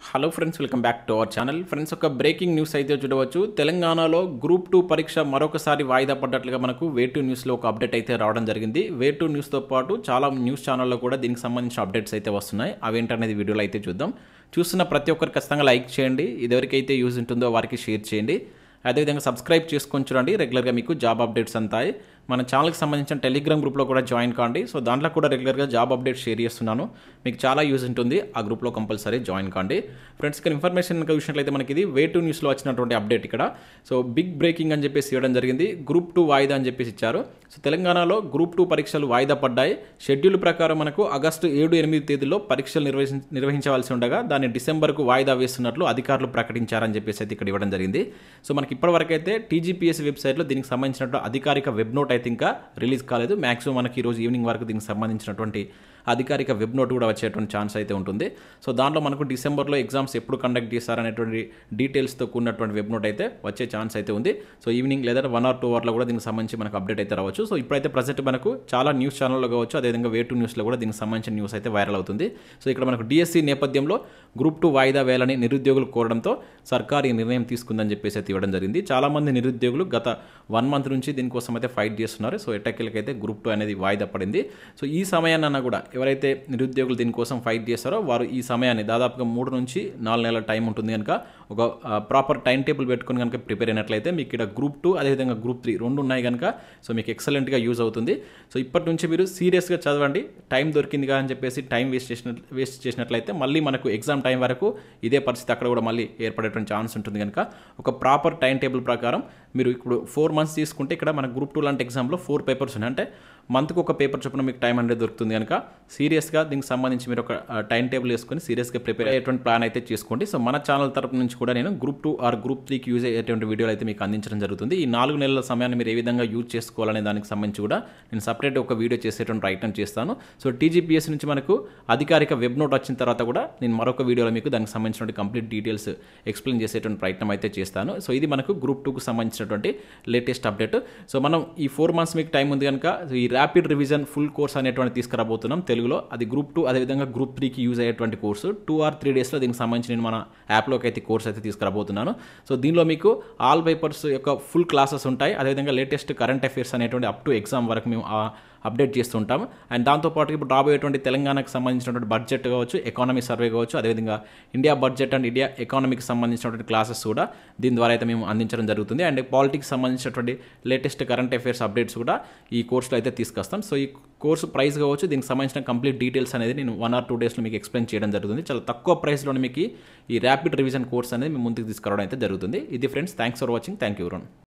Hello friends, welcome back to our channel. Friends, ఒక breaking news అయితే చూడవచ్చు. తెలంగాణలో గ్రూప్ 2 పరీక్ష మరొకసారి వాయిదా పడ్డట్లుగా మనకు వే2 న్యూస్లో ఒక అప్డేట్ అయితే రావడం జరిగింది. వే2 న్యూస్తో పాటు చాలా న్యూస్ ఛానల్లో కూడా దీనికి సంబంధించిన అప్డేట్స్ అయితే వస్తున్నాయి. అవేంటనేది వీడియోలో అయితే చూద్దాం. చూస్తున్న ప్రతి ఒక్కరు ఖచ్చితంగా లైక్ చేయండి. ఇదివరకైతే యూజ్ ఉంటుందో వారికి షేర్ చేయండి. అదేవిధంగా సబ్స్క్రైబ్ చేసుకొని చూడండి. రెగ్యులర్గా మీకు జాబ్ అప్డేట్స్ అంతాయి. మన ఛానల్కి సంబంధించిన టెలిగ్రామ్ గ్రూప్లో కూడా జాయిన్ కాండి. సో దాంట్లో కూడా రెగ్యులర్గా జాబ్ అప్డేట్స్ షేర్ చేస్తున్నాను. మీకు చాలా యూజ్ ఉంటుంది. ఆ గ్రూప్లో కంపల్సరీ జాయిన్ కాండి. ఫ్రెండ్స్, ఇక్కడ ఇన్ఫర్మేషన్ చూసినట్లయితే మనకి ఇది వే2 న్యూస్లో వచ్చినటువంటి అప్డేట్ ఇక్కడ. సో బిగ్ బ్రేకింగ్ అని చెప్పేసి ఇవ్వడం జరిగింది. గ్రూప్ 2 వాయిదా అని చెప్పేసి ఇచ్చారు. సో తెలంగాణలో గ్రూప్ 2 పరీక్షలు వాయిదా పడ్డాయి. షెడ్యూల్ ప్రకారం మనకు ఆగస్టు 7-8 తేదీల్లో పరీక్షలు నిర్వహించవలసి ఉండగా దాన్ని డిసెంబర్కు వాయిదా వేస్తున్నట్లు అధికారులు ప్రకటించారని చెప్పేసి అయితే ఇక్కడ ఇవ్వడం జరిగింది. సో మనకి ఇప్పటివరకు అయితే టీజీపీఎస్సీ వెబ్సైట్లో దీనికి సంబంధించినటువంటి అధికారిక వెబ్ నోట్ అయితే ఇంకా రిలీజ్ కాలేదు. మ్యాక్సిమం మనకి ఈరోజు ఈవినింగ్ వరకు దీనికి సంబంధించినటువంటి అధికారిక వెబ్ నోట్ కూడా వచ్చేటువంటి ఛాన్స్ అయితే ఉంటుంది. సో దాంట్లో మనకు డిసెంబర్లో ఎగ్జామ్స్ ఎప్పుడు కండక్ట్ చేస్తారనేటువంటి డీటెయిల్స్తో కూడినటువంటి వెబ్ నోట్ అయితే వచ్చే ఛాన్స్ అయితే ఉంది. సో ఈవినింగ్ లేదా 1 or 2 అవర్లో కూడా దీనికి సంబంధించి మనకు అప్డేట్ అయితే రావచ్చు. సో ఇప్పుడైతే ప్రజెంట్ మనకు చాలా న్యూస్ ఛానల్లో కావచ్చు, అదేవిధంగా వే2 న్యూస్లో కూడా దీనికి సంబంధించిన న్యూస్ అయితే వైరల్ అవుతుంది. సో ఇక్కడ మనకు డిఎస్సి నేపథ్యంలో గ్రూప్ 2 వాయిదా వేయాలని నిరుద్యోగులు కోరడంతో సర్కార్ ఈ నిర్ణయం తీసుకుందని చెప్పేసి అయితే ఇవ్వడం జరిగింది. చాలామంది నిరుద్యోగులు గత 1 month నుంచి దీనికోసం అయితే ఫైట్ చేస్తున్నారు. సో ఎట్టకేలకైతే గ్రూప్ 2 అనేది వాయిదా పడింది. సో ఈ సమయాన్న కూడా ఎవరైతే నిరుద్యోగులు దీనికోసం ఫైట్ చేస్తారో వారు ఈ సమయాన్ని దాదాపుగా 3 నుంచి 4 నెలల టైం ఉంటుంది కనుక ఒక ప్రాపర్ టైం టేబుల్ పెట్టుకుని కనుక ప్రిపేర్ అయినట్లయితే మీకు ఇక్కడ గ్రూప్ 2 అదేవిధంగా గ్రూప్ 3 రెండు ఉన్నాయి కనుక సో మీకు ఎక్సలెంట్గా యూజ్ అవుతుంది. సో ఇప్పటి నుంచి మీరు సీరియస్గా చదవండి. టైం దొరికింది అని చెప్పేసి టైం వేస్ట్ చేసినట్లయితే మళ్ళీ మనకు ఎగ్జామ్ టైం వరకు ఇదే పరిస్థితి అక్కడ కూడా మళ్ళీ ఏర్పడేటువంటి ఛాన్స్ ఉంటుంది కనుక ఒక ప్రాపర్ టైం టేబుల్ ప్రకారం మీరు ఇప్పుడు 4 months తీసుకుంటే ఇక్కడ మన గ్రూప్ 2 లాంటి ఎగ్జామ్లో 4 పేపర్స్ ఉన్నాయి. అంటే మంత్కి ఒక పేపర్ చొప్పున మీకు టైం అనేది దొరుకుతుంది కనుక సీరియస్గా దీనికి సంబంధించి మీరు ఒక టైం టేబుల్ వేసుకొని సీరియస్గా ప్రిపేర్ అయ్యేటువంటి ప్లాన్ అయితే చేసుకోండి. సో మన ఛానల్ తరపు నుంచి కూడా నేను గ్రూప్ 2 ఆర్ గ్రూప్ 3కి యూజ్ అయ్యేటువంటి వీడియోలు అయితే మీకు అందించడం జరుగుతుంది. ఈ 4 నెలల సమయాన్ని మీరు ఏ విధంగా యూజ్ చేసుకోవాలనే దానికి సంబంధించి కూడా నేను సపరేట్ ఒక వీడియో చేసేటువంటి ప్రయత్నం చేస్తాను. సో టీజీపీఎస్సీ నుంచి మనకు అధికారిక వెబ్ నోట్ వచ్చిన తర్వాత కూడా నేను మరొక వీడియోలో మీకు దానికి సంబంధించినటువంటి కంప్లీట్ డీటెయిల్స్ ఎక్స్ప్లెయిన్ చేసేటువంటి ప్రయత్నం అయితే చేస్తాను. సో ఇది మనకు గ్రూప్ 2కు సంబంధించినటువంటి లేటెస్ట్ అప్డేట్. సో మనం ఈ 4 months మీకు టైం ఉంది కనుక ఈ ర్యాపిడ్ రివిజన్ ఫుల్ కోర్స్ అనేటువంటి తీసుకురాబోతున్నాం తెలుగులో. అది గ్రూప్ 2 అదేవిధంగా గ్రూప్ 3కి యూజ్ అయ్యేటువంటి కోర్సు 2 or 3 డేస్లో దీనికి సంబంధించి నేను మన యాప్లోకి అయితే కోర్స్ అయితే తీసుకురాబోతున్నాను. సో దీనిలో మీకు ఆల్ పేపర్స్ యొక్క ఫుల్ క్లాసెస్ ఉంటాయి. అదేవిధంగా లేటెస్ట్ కరెంట్ అఫైర్స్ అనేటువంటి అప్ టు ఎగ్జామ్ వరకు మేము అప్డేట్ చేస్తుంటాం. అండ్ దాంతోపాటు ఇప్పుడు రాబోయేటువంటి తెలంగాణకు సంబంధించినటువంటి బడ్జెట్ కావచ్చు, ఎకానమీ సర్వే కావచ్చు, అదేవిధంగా ఇండియా బడ్జెట్ అండ్ ఇండియా ఎకానమీకి సంబంధించినటువంటి క్లాసెస్ కూడా దీని ద్వారా అయితే మేము అందించడం జరుగుతుంది. అండ్ పాలిటిక్స్ సంబంధించినటువంటి లేటెస్ట్ కరెంట్ అఫైర్స్ అప్డేట్స్ కూడా ఈ కోర్సులో అయితే తీసుకొస్తాం. సో ఈ కోర్సు ప్రైస్ కావచ్చు, దీనికి సంబంధించిన కంప్లీట్ డీటెయిల్స్ అనేది నేను 1 or 2 డేస్లో మీకు ఎక్స్ప్లెయిన్ చేయడం జరుగుతుంది. చాలా తక్కువ ప్రైస్లోనే మీకు ఈ ర్యాపిడ్ రివిజన్ కోర్స్ అనేది మేము ముందుకు తీసుకురావడం అయితే జరుగుతుంది. ఇది friends, thanks for watching. Thank you.